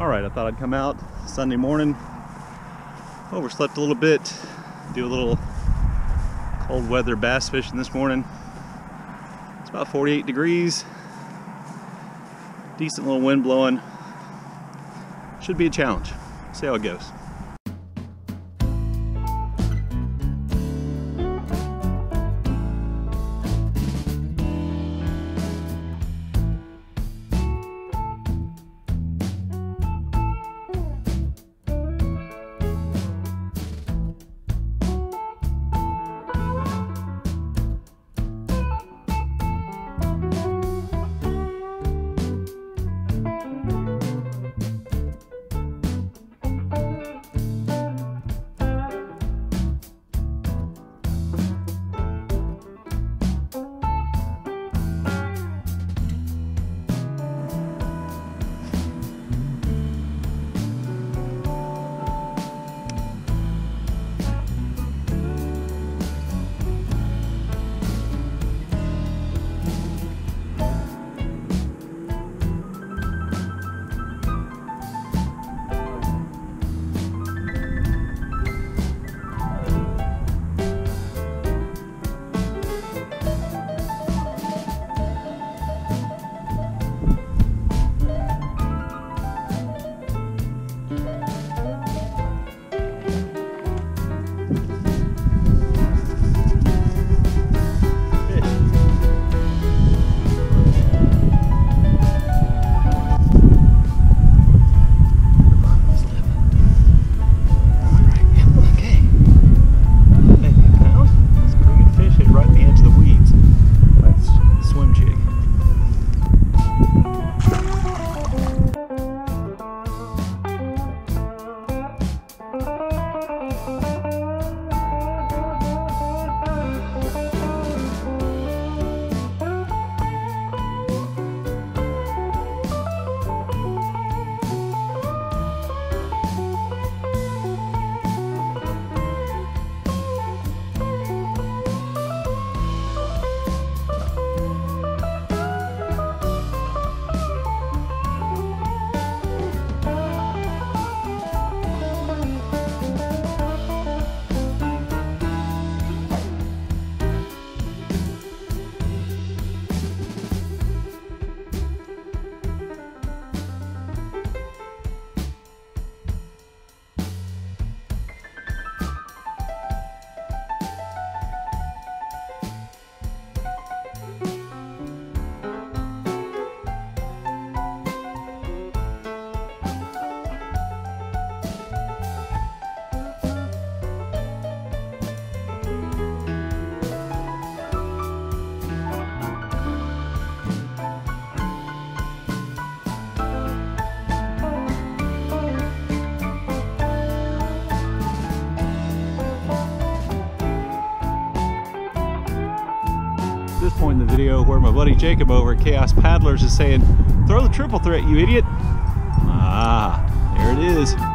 Alright, I thought I'd come out Sunday morning, overslept a little bit, do a little cold weather bass fishing this morning. It's about 48 degrees, decent little wind blowing. Should be a challenge. See how it goes. This point in the video where my buddy Jacob over at Chaos Paddlers is saying, "Throw the triple threat, you idiot." Ah, there it is.